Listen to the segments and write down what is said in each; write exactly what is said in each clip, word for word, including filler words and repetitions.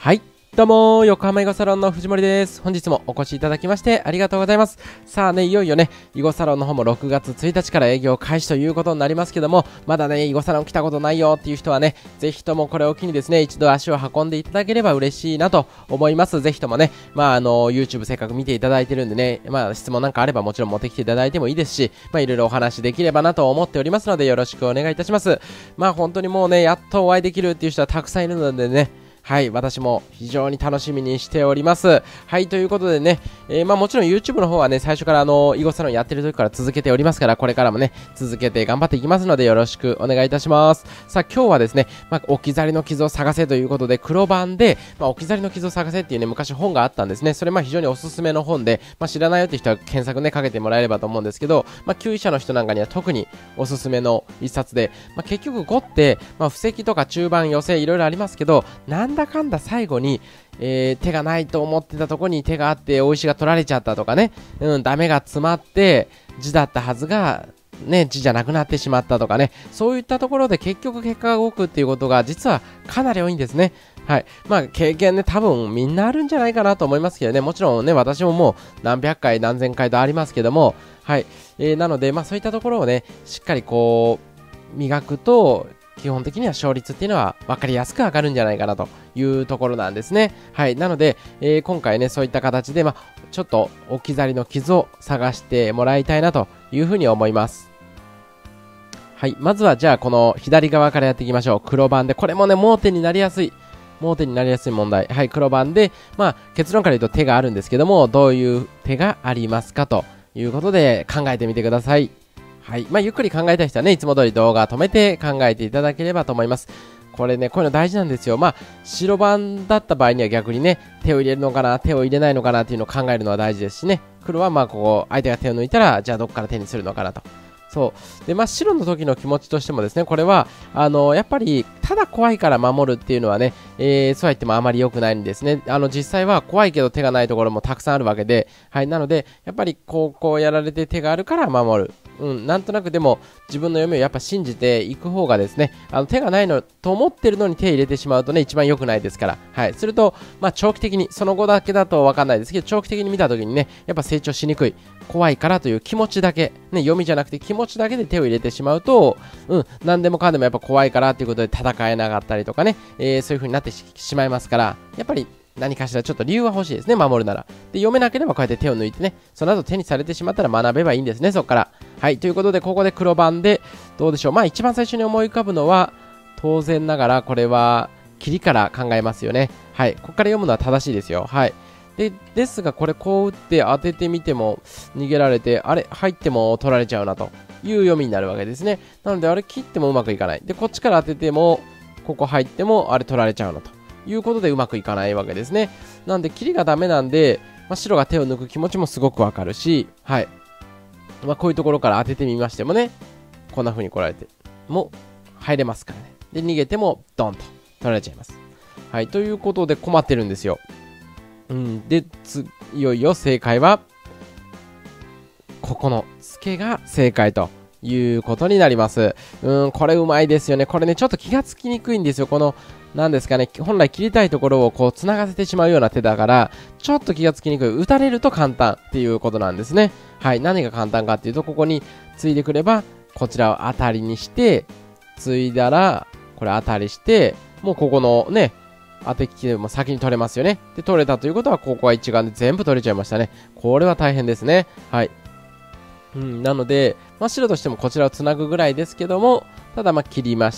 はい。どうも、横浜囲碁サロンの藤森です。本日もお越しいただきましてありがとうございます。さあね、いよいよね、囲碁サロンの方もろくがつついたちから営業開始ということになりますけども、まだね、囲碁サロン来たことないよっていう人はね、ぜひともこれを機にですね、一度足を運んでいただければ嬉しいなと思います。ぜひともね、まああの、YouTube せっかく見ていただいてるんでね、まあ質問なんかあればもちろん持ってきていただいてもいいですし、まあいろいろお話できればなと思っておりますので、よろしくお願いいたします。まあ本当にもうね、やっとお会いできるっていう人はたくさんいるのでね、はい、私も非常に楽しみにしております。はい、ということでね、えー、まあもちろん YouTube の方はね、最初からあの、囲碁サロンやってる時から続けておりますから、これからもね、続けて頑張っていきますので、よろしくお願いいたします。さあ、今日はですね、まあ、置き去りの傷を探せということで、黒番で、まあ、置き去りの傷を探せっていうね、昔本があったんですね。それまあ非常におすすめの本で、まあ、知らないよっていう人は検索ね、かけてもらえればと思うんですけど、まあ、級位者の人なんかには特におすすめの一冊で、まあ、結局碁って、まあ、布石とか中盤、寄せ、いろいろありますけど、なんだかんだ最後に、えー、手がないと思ってたところに手があって大石が取られちゃったとかね、うん、ダメが詰まって地だったはずがね、地じゃなくなってしまったとかね、そういったところで結局結果が動くっていうことが実はかなり多いんですね。はい。まあ経験ね、多分みんなあるんじゃないかなと思いますけどね、もちろんね、私ももう何百回何千回とありますけども、はい。えー、なので、まあそういったところをね、しっかりこう磨くと基本的には勝率っていうのは分かりやすく上がるんじゃないかなというところなんですね。はい。なので、えー、今回ね、そういった形で、まあ、ちょっと置き去りの傷を探してもらいたいなというふうに思います。はい。まずは、じゃあ、この左側からやっていきましょう。黒番で、これもね、盲点になりやすい。盲点になりやすい問題。はい。黒番で、まあ、結論から言うと手があるんですけども、どういう手がありますかということで考えてみてください。はい。まあ、ゆっくり考えたい人はね、いつも通り動画止めて考えていただければと思います。これね、こういうの大事なんですよ。まあ、白番だった場合には逆にね、手を入れるのかな、手を入れないのかなっていうのを考えるのは大事ですしね。黒はまあ、ここ、相手が手を抜いたら、じゃあどっから手にするのかなと。そう。で、まあ、白の時の気持ちとしてもですね、これは、あの、やっぱり、ただ怖いから守るっていうのはね、えー、そうは言ってもあまり良くないんですね。あの、実際は怖いけど手がないところもたくさんあるわけで、はい。なので、やっぱり、こう、こうやられて手があるから守る。うん、なんとなくでも自分の読みをやっぱ信じていく方がですね、あの手がないのと思ってるのに手入れてしまうとね、一番良くないですから。はい。すると、まあ長期的に、その後だけだとわかんないですけど、長期的に見た時にね、やっぱ成長しにくい。怖いからという気持ちだけ、ね、読みじゃなくて気持ちだけで手を入れてしまうと、うん、何でもかんでもやっぱ怖いからっていうことで戦えなかったりとかね、えー、そういう風になって し, しまいますから、やっぱり何かしらちょっと理由は欲しいですね、守るなら。で、読めなければこうやって手を抜いてね、その後手にされてしまったら学べばいいんですね、そこから。はい、ということで、ここで黒番で、どうでしょう。まあ、一番最初に思い浮かぶのは、当然ながら、これは、切りから考えますよね。はい、ここから読むのは正しいですよ。はい。で、ですが、これこう打って当ててみても、逃げられて、あれ、入っても取られちゃうな、という読みになるわけですね。なので、あれ切ってもうまくいかない。で、こっちから当てても、ここ入っても、あれ取られちゃうな、ということでうまくいかないわけですね。なんで、切りがダメなんで、まあ、白が手を抜く気持ちもすごくわかるし、はい。まあ、こういうところから当ててみましてもね、こんな風に来られても入れますからね。で、逃げてもドンと取られちゃいます。はい、ということで困ってるんですよ。うん、で、つ、いよいよ正解は、ここの付けが正解ということになります。うん、これうまいですよね。これね、ちょっと気がつきにくいんですよ。この、なんですかね、本来切りたいところをこう繋がせてしまうような手だから、ちょっと気がつきにくい。打たれると簡単っていうことなんですね。はい、何が簡単かっていうと、ここについでくれば、こちらを当たりにして、ついだら、これ当たりして、もうここのね、当てきでも先に取れますよね。で、取れたということは、ここは一眼で全部取れちゃいましたね。これは大変ですね。はい。うん、なので、まあ、白としてもこちらをつなぐぐらいですけども、ただまあ切りまして、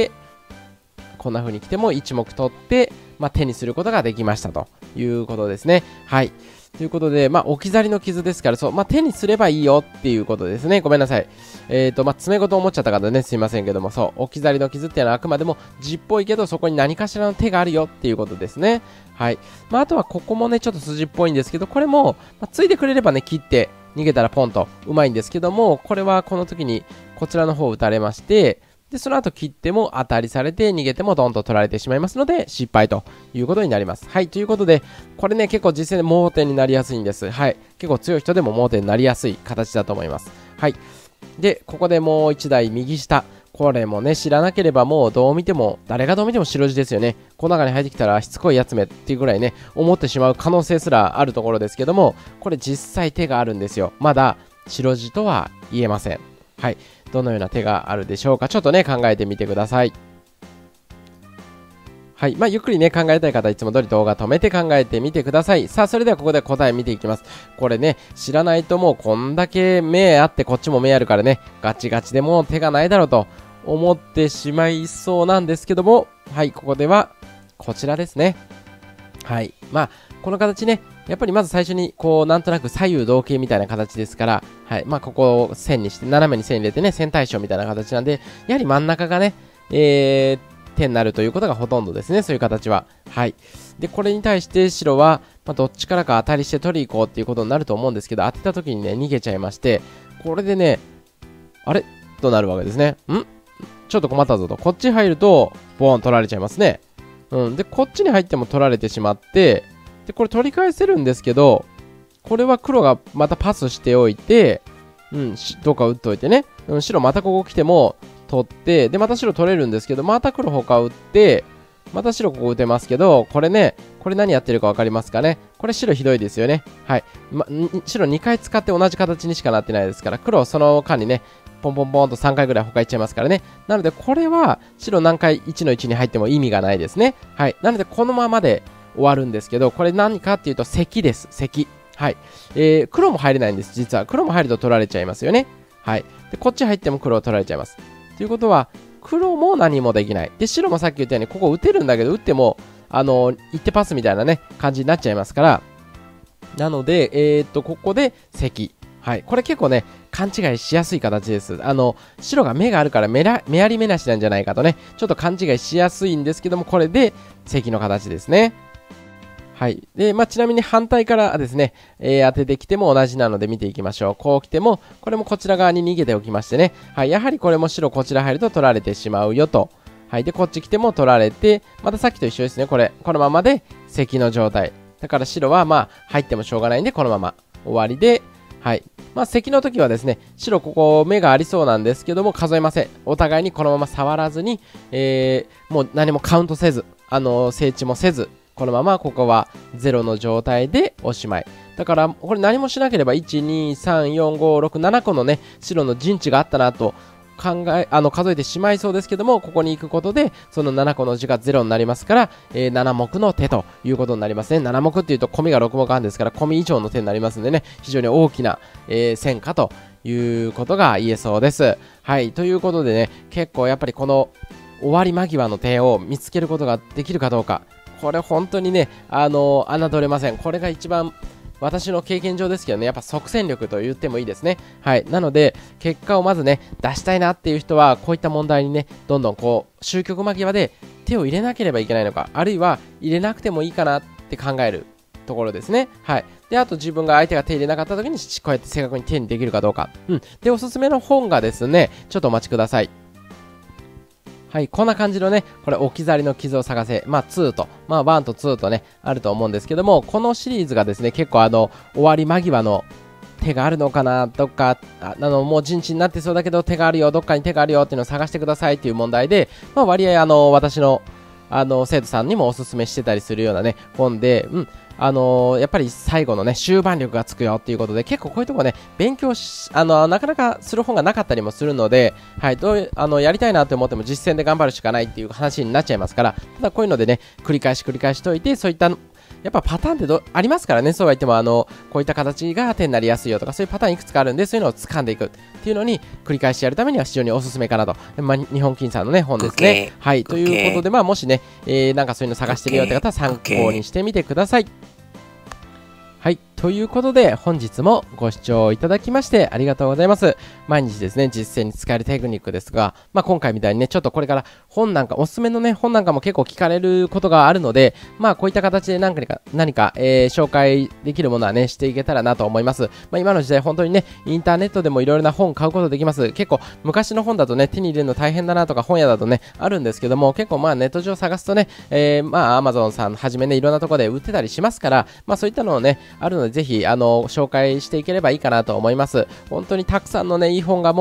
こんな風に来ても一目取って、まあ、手にすることができましたということですね。はい。ということで、まあ、置き去りの傷ですから、そう、まあ、手にすればいいよっていうことですね。ごめんなさい。えっと、まあ、爪ごと思っちゃった方ね、すいませんけども、そう、置き去りの傷っていうのはあくまでも字っぽいけど、そこに何かしらの手があるよっていうことですね。はい。まあ、あとはここもね、ちょっと筋っぽいんですけど、これも、まあ、ついてくれればね、切って、逃げたらポンとうまいんですけども、これはこの時にこちらの方を打たれまして、で、その後切っても当たりされて逃げてもドンと取られてしまいますので失敗ということになります。はい、ということで、これね、結構実戦で盲点になりやすいんです。はい、結構強い人でも盲点になりやすい形だと思います。はい。で、ここでもう一台右下。 これもね、知らなければもうどう見ても、誰がどう見ても白地ですよね。この中に入ってきたらしつこいやつめっていうぐらいね、思ってしまう可能性すらあるところですけども、これ実際手があるんですよ。まだ白地とは言えません。はい。どのような手があるでしょうか。ちょっとね、考えてみてください。はい。まあ、ゆっくりね、考えたい方、いつも通り動画止めて考えてみてください。さあ、それではここで答え見ていきます。これね、知らないともうこんだけ目あって、こっちも目あるからね、ガチガチでもう手がないだろうと思ってしまいそうなんですけども、はい、ここでは、こちらですね。はい。まあ、この形ね、やっぱりまず最初に、こう、なんとなく左右同型みたいな形ですから、はい。まあ、ここを線にして、斜めに線入れてね、線対称みたいな形なんで、やはり真ん中がね、えー、手になるということがほとんどですね、そういう形は。はい。で、これに対して白は、まあ、どっちからか当たりして取り行こうっていうことになると思うんですけど、当てた時にね、逃げちゃいまして、これでね、あれとなるわけですね。んちょっと困ったぞと。こっち入ると、ボーン取られちゃいますね。うん。で、こっちに入っても取られてしまって、で、これ取り返せるんですけど、これは黒がまたパスしておいて、うん、どっか打っといてね。うん、白またここ来ても、取って、で、また白取れるんですけど、また黒他打って、また白ここ打てますけど、これね、これ何やってるか分かりますかね。これ白ひどいですよね。はい。ま、白にかい使って同じ形にしかなってないですから、黒その間にね、ポンポンポンとさんかいぐらい他いっちゃいますからね。なので、これは白何回いちのいちに入っても意味がないですね。はい。なので、このままで終わるんですけど、これ何かっていうと、石です。石。はい。えー、黒も入れないんです、実は。黒も入ると取られちゃいますよね。はい。で、こっち入っても黒を取られちゃいます。ということは、黒も何もできない。で、白もさっき言ったように、ここ打てるんだけど、打っても、あの、一手パスみたいなね、感じになっちゃいますから、なので、えー、っと、ここで石。はい。これ結構ね、勘違いしやすい形です。あの、白が目があるから目ら、目あり目なしなんじゃないかとね、ちょっと勘違いしやすいんですけども、これで石の形ですね。はい。で、まあ、ちなみに反対からですね、えー、当ててきても同じなので見ていきましょう。こう来ても、これもこちら側に逃げておきましてね。はい。やはりこれも白こちら入ると取られてしまうよと。はい。で、こっち来ても取られて、またさっきと一緒ですね。これ、このままで石の状態。だから白はまあ、入ってもしょうがないんで、このまま終わりで、はい。まあ、石の時はですね、白ここ目がありそうなんですけども、数えません。お互いにこのまま触らずに、えー、もう何もカウントせず、あのー、整地もせず、このままここはゼロの状態でおしまい。だからこれ何もしなければいち、に、さん、よん、ご、ろく、ななこのね白の陣地があったなと考えあの数えてしまいそうですけども、ここに行くことでそのななこの字がゼロになりますから、えー、なな目の手ということになりますね。なな目っていうとコミがろく目あるんですから、コミ以上の手になりますんでね、非常に大きな、えー、戦果ということが言えそうです。はい。ということでね、結構やっぱりこの終わり間際の手を見つけることができるかどうか、これ本当にね、あのー、侮れません。これが一番私の経験上ですけどね、やっぱ即戦力と言ってもいいですね。はい。なので、結果をまずね、出したいなっていう人は、こういった問題にね、どんどんこう、終局間際で手を入れなければいけないのか、あるいは入れなくてもいいかなって考えるところですね。はい。で、あと自分が相手が手入れなかった時に、こうやって正確に手にできるかどうか。うん。で、おすすめの本がですね、ちょっとお待ちください。はい、こんな感じのね、これ置き去りの傷を探せ、まあツーと、まあワンとツーとね、あると思うんですけども、このシリーズがですね、結構あの、終わり間際の手があるのかな、どっか、あの、もう陣地になってそうだけど手があるよ、どっかに手があるよっていうのを探してくださいっていう問題で、まあ割合あの、私の、あの、生徒さんにもおすすめしてたりするようなね、本で、うん、あのー、やっぱり最後のね、終盤力がつくよっていうことで、結構こういうとこね、勉強し、あのー、なかなかする本がなかったりもするので、はい、どういう、あの、やりたいなって思っても実践で頑張るしかないっていう話になっちゃいますから、ただこういうのでね、繰り返し繰り返しといて、そういった、やっぱパターンってどありますからね、そうは言っても、あの、こういった形が手になりやすいよとか、そういうパターンいくつかあるんで、そういうのを掴んでいくっていうのに、繰り返しやるためには非常におすすめかなと。まあ、日本金さんのね、本ですね。はい、ということで、まあ、もしね、えー、なんかそういうの探してるよって方は参考にしてみてください。はい。ということで、本日もご視聴いただきましてありがとうございます。毎日ですね、実践に使えるテクニックですが、まあ今回みたいにね、ちょっとこれから本なんか、おすすめのね、本なんかも結構聞かれることがあるので、まあこういった形で何か、何か、えー、紹介できるものはね、していけたらなと思います。まあ今の時代本当にね、インターネットでもいろいろな本買うことできます。結構昔の本だとね、手に入れるの大変だなとか本屋だとね、あるんですけども、結構まあネット上探すとね、えー、まあ Amazon さんはじめね、いろんなところで売ってたりしますから、まあそういったのをね、あるのでぜひ、あの、紹介していければいいかなと思います。本当にたくさんのね、いい本がもう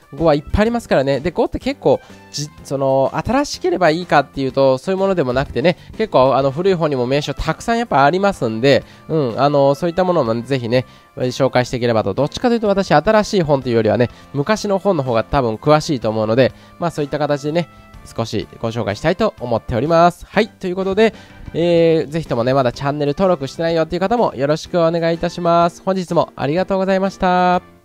ごはいっぱいありますからね。で、ごって結構じ、その、新しければいいかっていうと、そういうものでもなくてね、結構、あの、古い本にも名所たくさんやっぱありますんで、うん、あの、そういったものもぜひね、紹介していければと。どっちかというと私、新しい本というよりはね、昔の本の方が多分詳しいと思うので、まあそういった形でね、少しご紹介したいと思っております。はい、ということで、えー、ぜひともね、まだチャンネル登録してないよっていう方もよろしくお願いいたします。本日もありがとうございました。